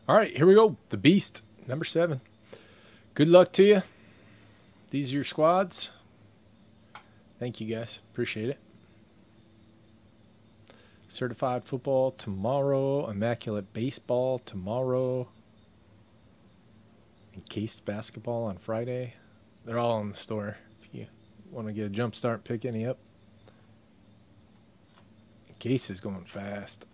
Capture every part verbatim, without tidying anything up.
All right, here we go. The Beast, number seven. Good luck to you. These are your squads. Thank you, guys. Appreciate it. Certified football tomorrow. Immaculate baseball tomorrow. Encased basketball on Friday. They're all in the store. If you want to get a jump start, pick any up. Encased is going fast.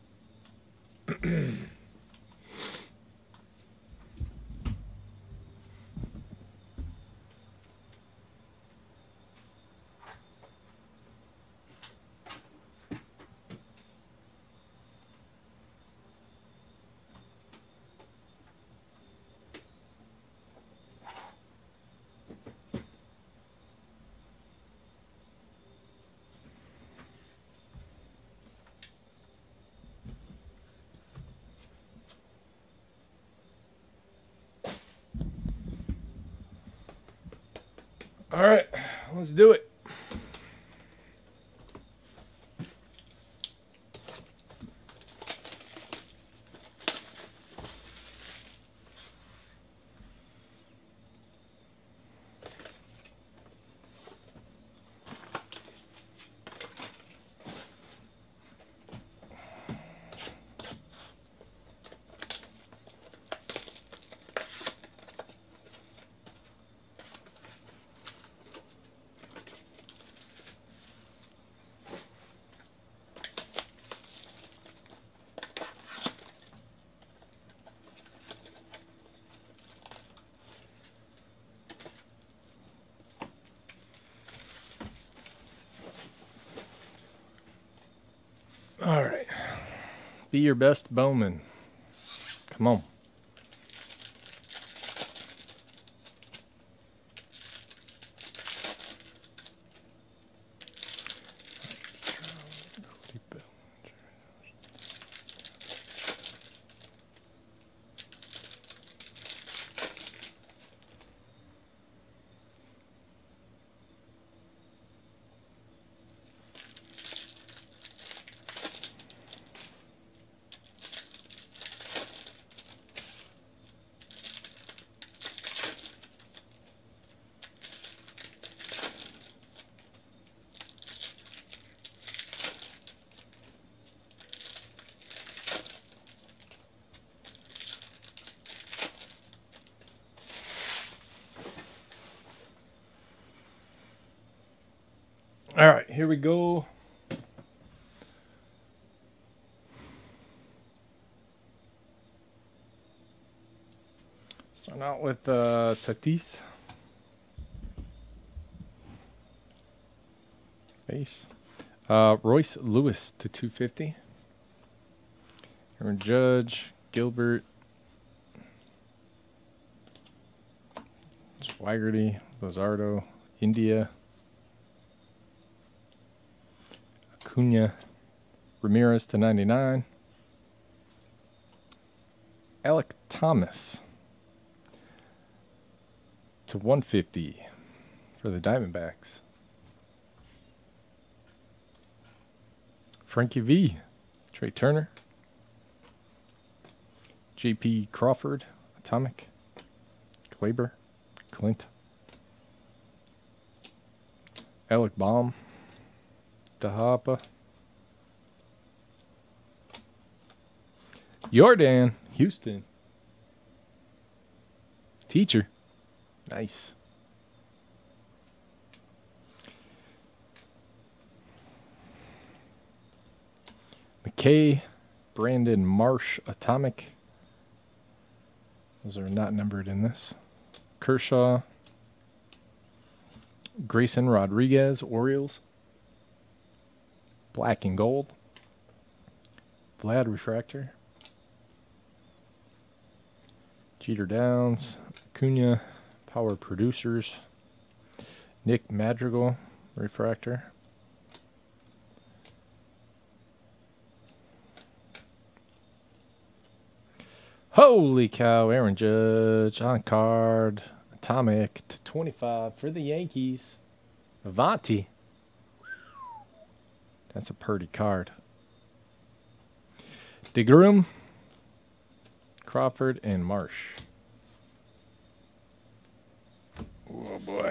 All right, let's do it. All right. Be your best Bowman. Come on. All right, here we go. Starting out with uh, Tatis. Base. Uh, Royce Lewis to two fifty. Aaron Judge, Gilbert, Swaggerty, Luzardo, India, Acuna, Ramirez to ninety-nine, Alec Thomas to one fifty for the Diamondbacks. Frankie V, Trey Turner, J P Crawford, Atomic, Glaber, Clint, Alec Baum, Tahapa, Jordan, Houston, Teacher, nice. McKay, Brandon Marsh, Atomic. Those are not numbered in this. Kershaw, Grayson Rodriguez, Orioles. Black and gold. Vlad Refractor. Jeter Downs, Acuna, Power Producers. Nick Madrigal, Refractor. Holy cow, Aaron Judge on card. Atomic to twenty-five for the Yankees. Avanti. That's a pretty card. DeGrom. Crawford and Marsh. Oh boy.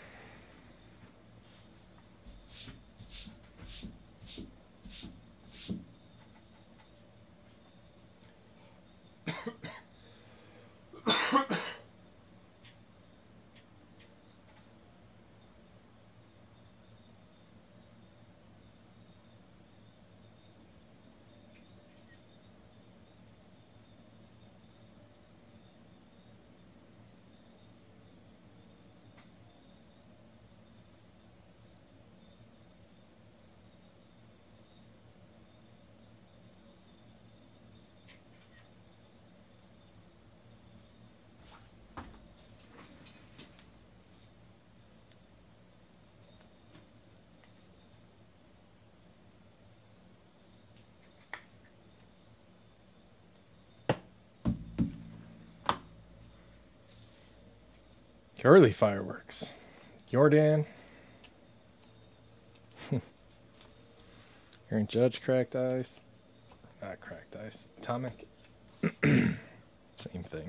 Early fireworks. Jordan. Aaron Judge cracked ice. Not cracked ice. Atomic. Same thing.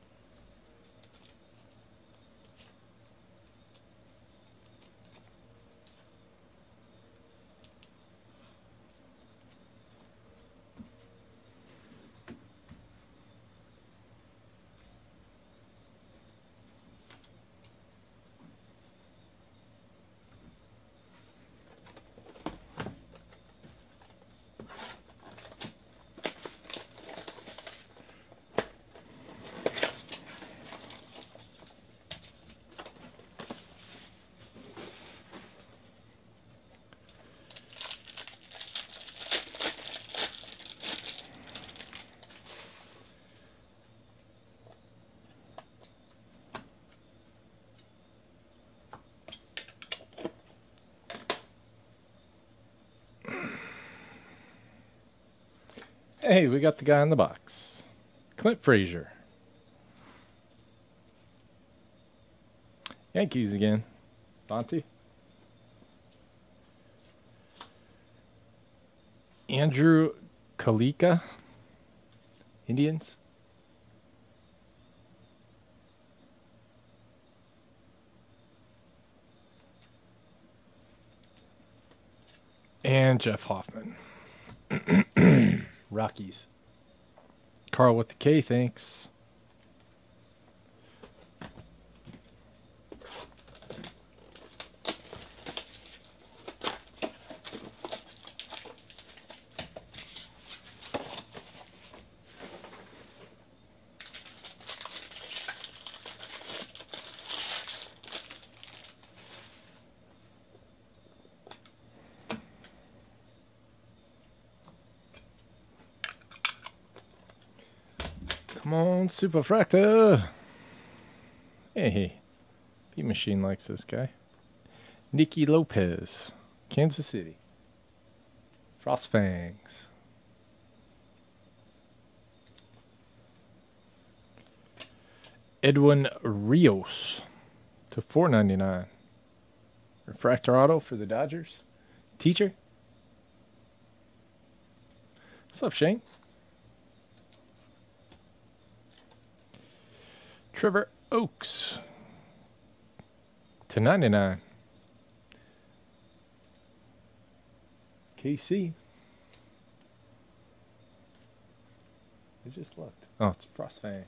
Hey, we got the guy in the box. Clint Frazier. Yankees again. Bonte. Andrew Kalika. Indians. And Jeff Hoffman. Rockies. Carl with the K, thanks. Come on, Superfractor. Hey, P Machine likes this guy. Nicky Lopez, Kansas City. Frost Fangs. Edwin Rios to four ninety-nine. Refractor auto for the Dodgers. Teacher. What's up, Shane? Trevor Oaks to ninety-nine. K C. I just looked. Oh, it's Frost Fangs.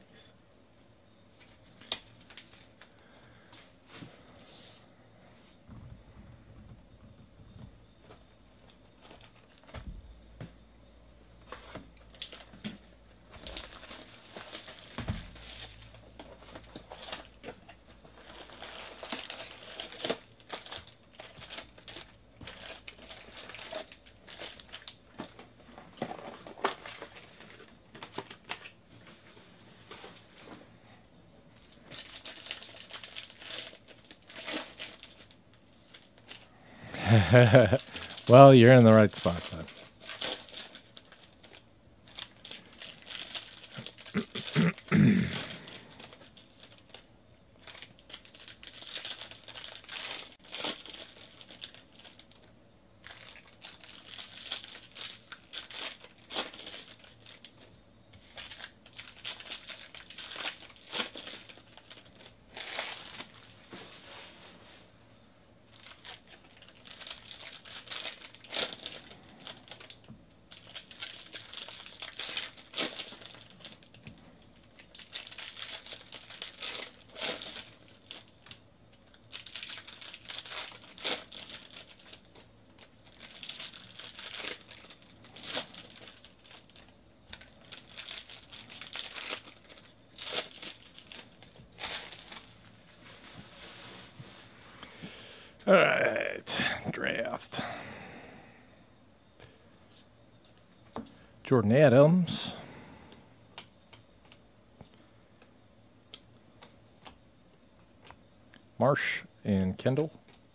Well, you're in the right spot, then. All right, draft. Jordan Adams. Marsh and Kendall.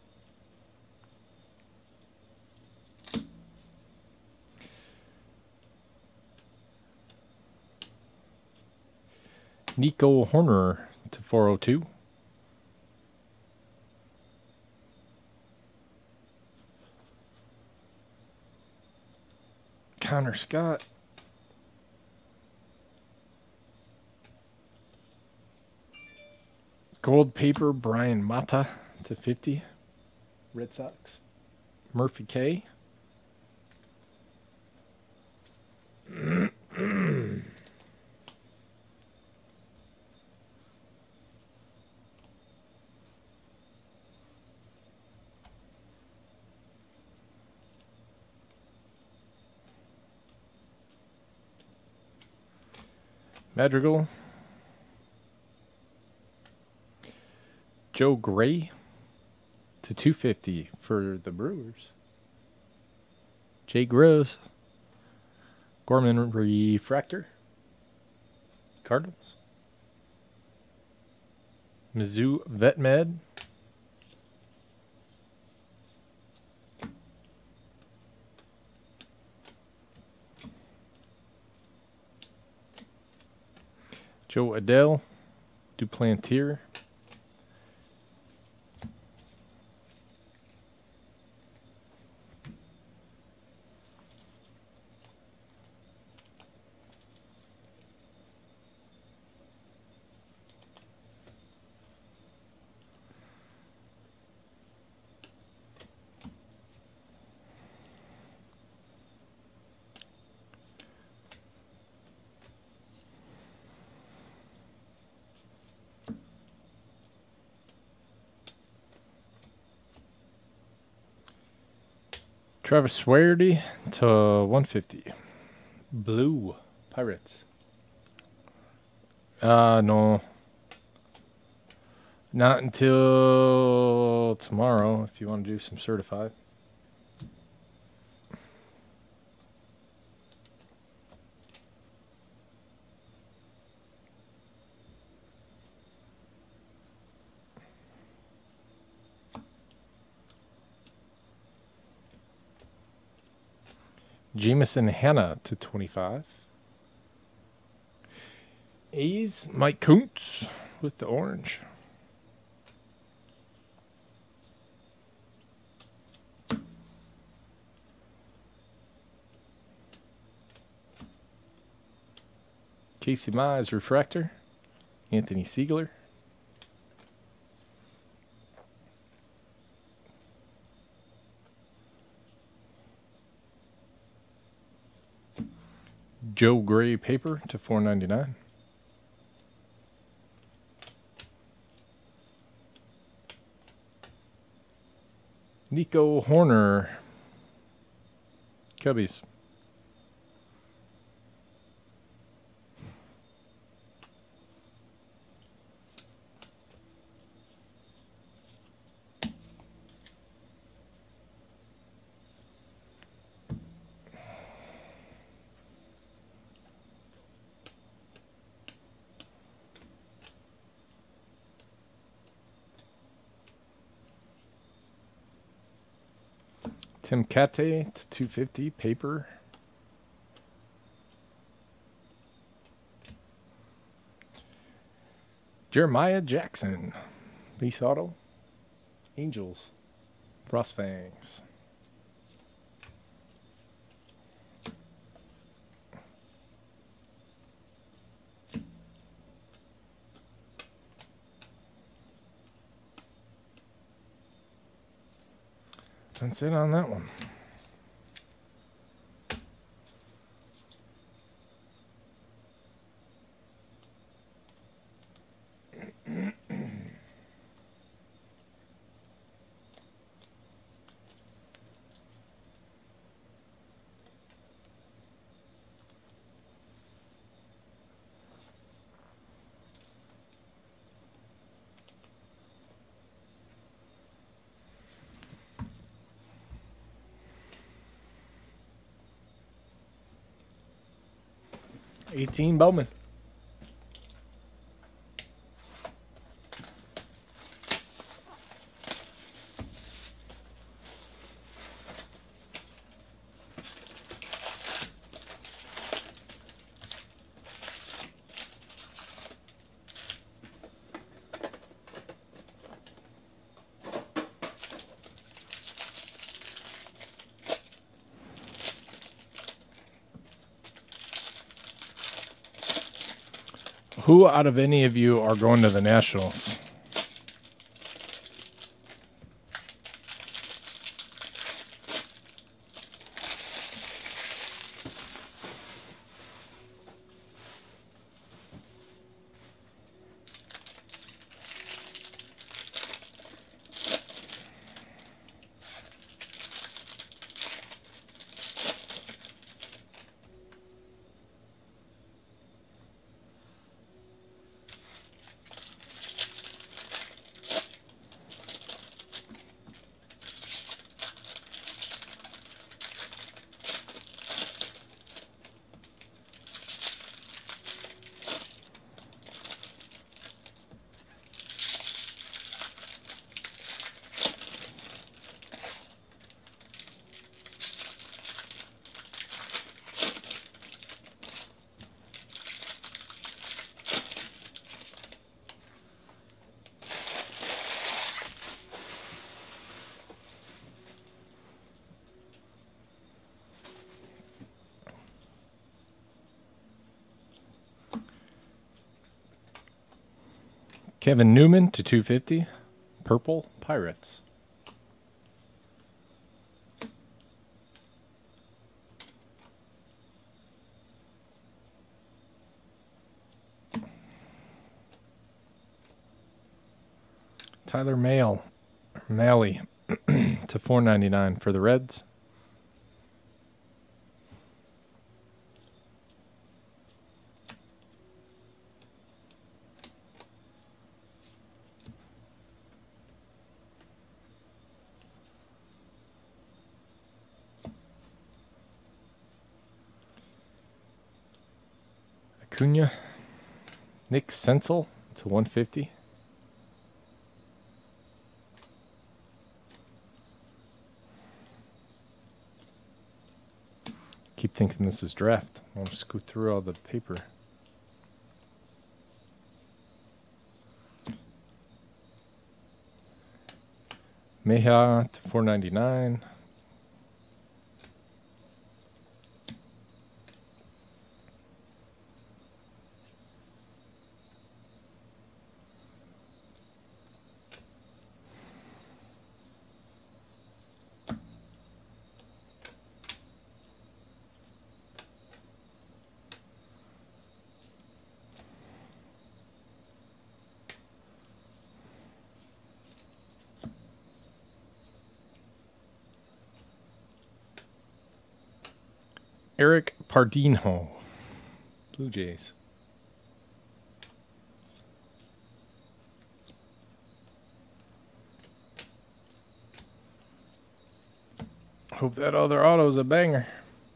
Nico Horner to four oh two. Connor Scott. Gold paper, Brian Mata to fifty. Red Sox. Murphy K. Madrigal. Joe Gray to two fifty for the Brewers. Jay Gross. Gorman Refractor. Cardinals. Mizzou Vet Med. Joe Adele. Duplantier. Travis Swearty to one fifty. Blue Pirates. Uh, no. Not until tomorrow if you want to do some certified. Jameson Hanna to twenty-five. A's Mike Kuntz with the orange. Casey Mize refractor. Anthony Siegler. Joe Gray paper to four ninety-nine. Nico Horner. Cubbies. Tim Cate to two fifty paper. Jeremiah Jackson. Lease auto. Angels. Frost Fangs. That's it on that one. eighteen Bowman. Who out of any of you are going to the Nationals? Kevin Newman to two fifty. Purple Pirates. Tyler Mahle, Mahle to four ninety-nine for the Reds. Acuna, Nick Senzel to one fifty. Keep thinking this is draft. I'll just go through all the paper. Meha to four ninety-nine. Eric Pardinho, Blue Jays. Hope that other auto's a banger.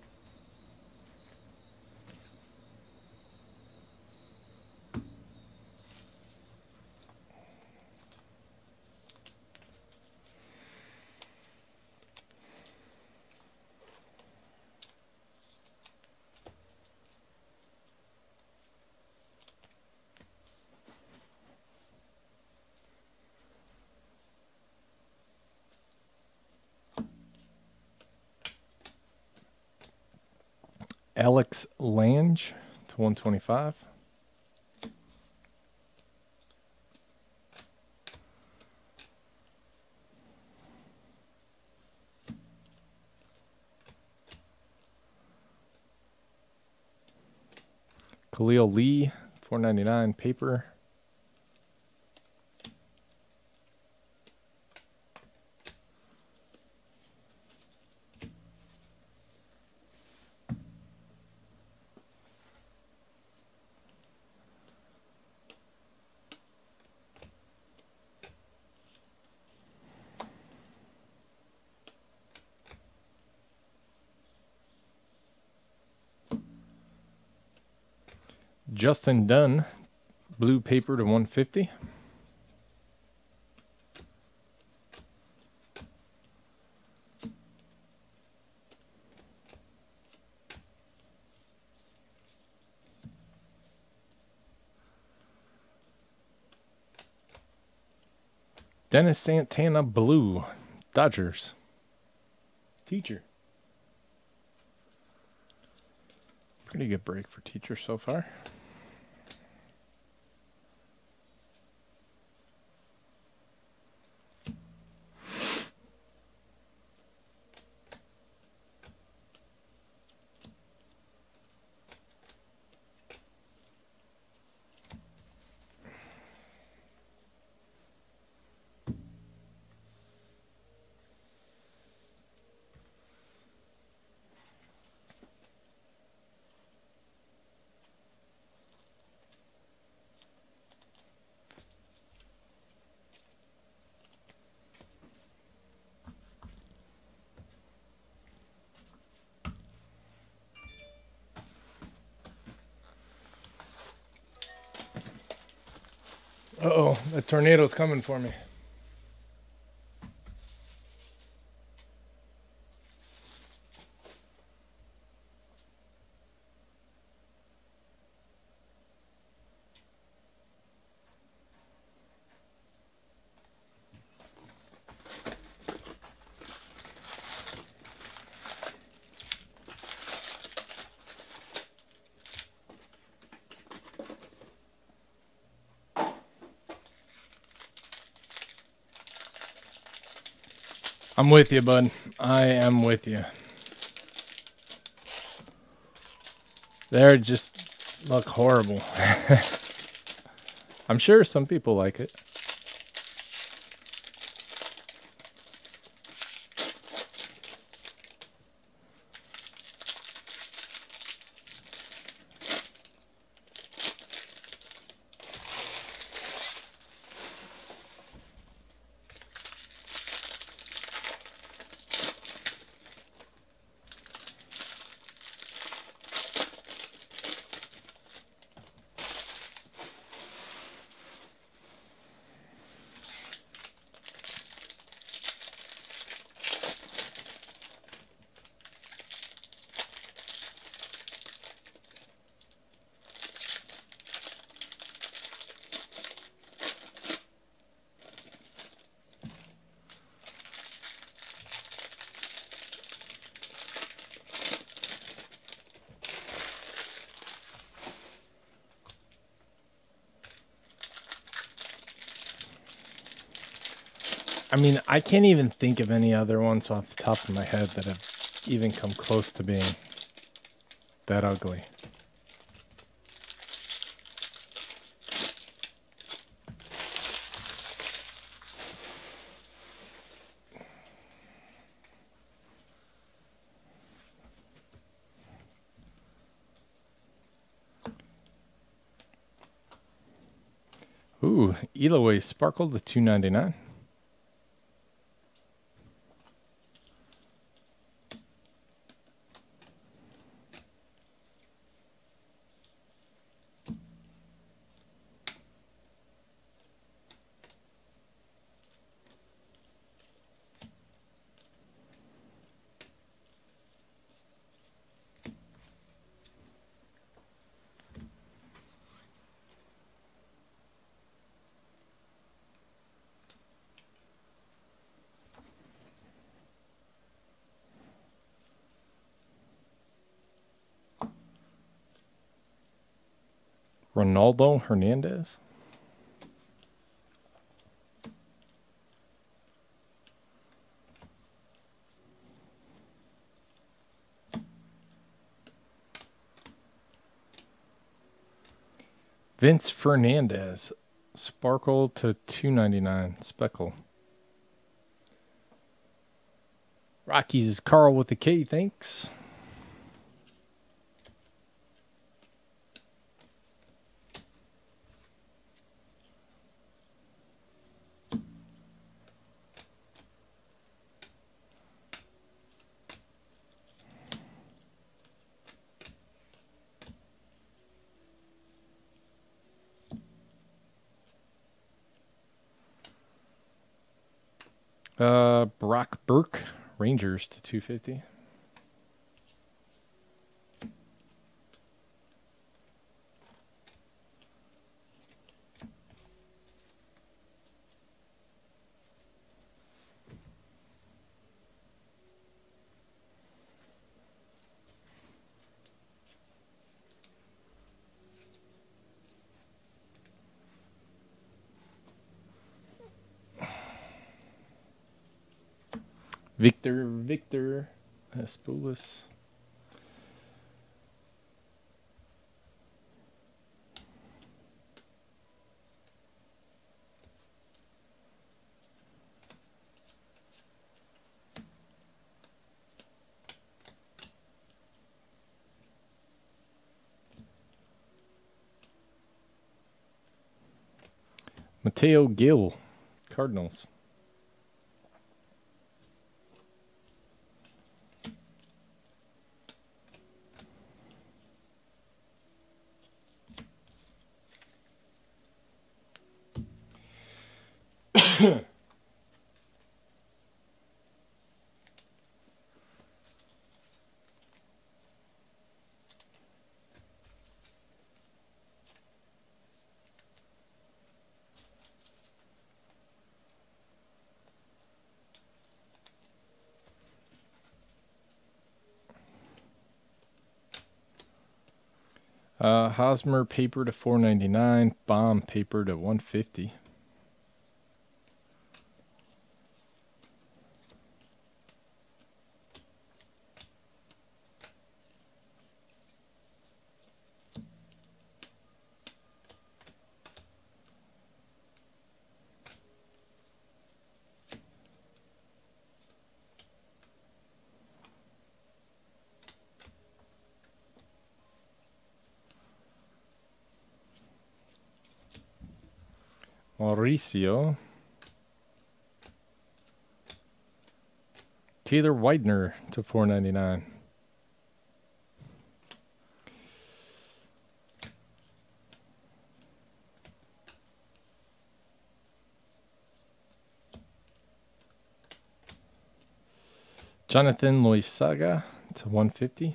Alex Lange to one twenty-five. Khalil Lee, four ninety-nine paper. Justin Dunn, blue paper to one fifty. Dennis Santana, blue, Dodgers. Teacher. Pretty good break for Teacher so far. Uh-oh, that tornado's coming for me. I'm with you, bud. I am with you. They just look horrible. I'm sure some people like it. I mean, I can't even think of any other ones off the top of my head that have even come close to being that ugly. Ooh, Eloy Sparkle to two ninety-nine. Ronaldo Hernandez. Vince Fernandez, Sparkle to two ninety-nine, Speckle. Rockies is Carl with the K, thanks. Uh, Brock Burke, Rangers to two fifty. Victor, Victor Espoulis. Mateo Gill, Cardinals. Uh, Hosmer paper to four ninety-nine. Bomb paper to one fifty. Mauricio. Taylor Widener to four ninety-nine. Jonathan Loizaga to one fifty.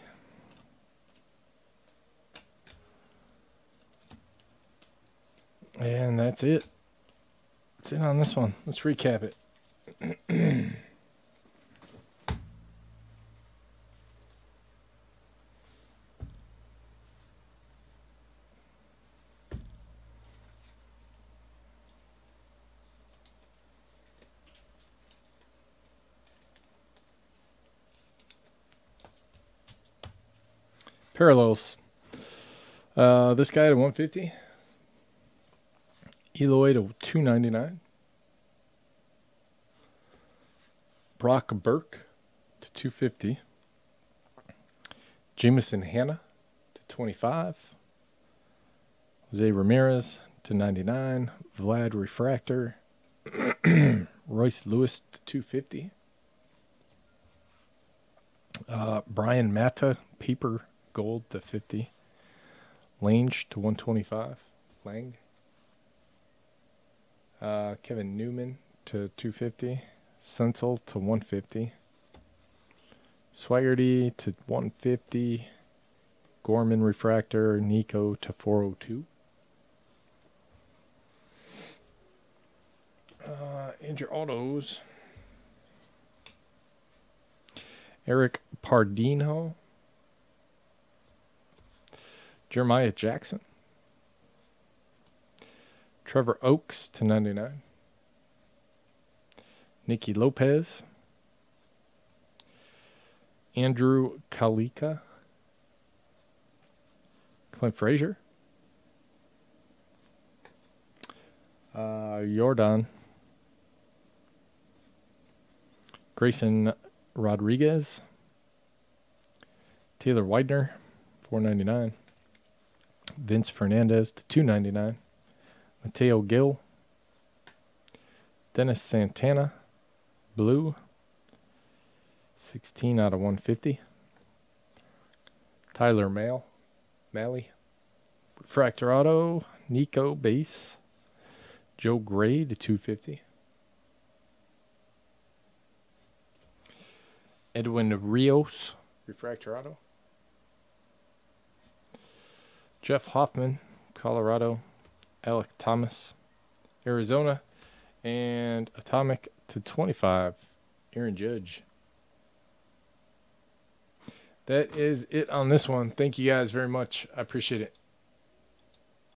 And that's it. That's it on this one. Let's recap it. Parallels. Uh, this guy to one fifty. Eloy to two ninety-nine. Brock Burke to two fifty. Jameson Hanna to twenty-five. Jose Ramirez to ninety-nine. Vlad Refractor. Royce Lewis to two fifty. Uh, Brian Mata paper gold to fifty. Lange to one twenty-five. Lang. Uh, Kevin Newman to two fifty. Senzel to one fifty. Swaggerty to one fifty. Gorman Refractor. Nico to four oh two. Uh, and your autos. Eric Pardinho. Jeremiah Jackson. Trevor Oaks to ninety-nine. Nicky Lopez. Andrew Kalika. Clint Frazier. Uh, Jordan. Grayson Rodriguez. Taylor Widener, four ninety-nine. Vince Fernandez to two ninety-nine. Mateo Gill. Dennis Santana, blue, sixteen out of one fifty. Tyler Mail, Malley. Refractor auto, Nico base. Joe Gray to two fifty. Edwin Rios, refractor auto. Jeff Hoffman, Colorado. Alec Thomas, Arizona. And Atomic to twenty-five, Aaron Judge. That is it on this one. Thank you guys very much. I appreciate it.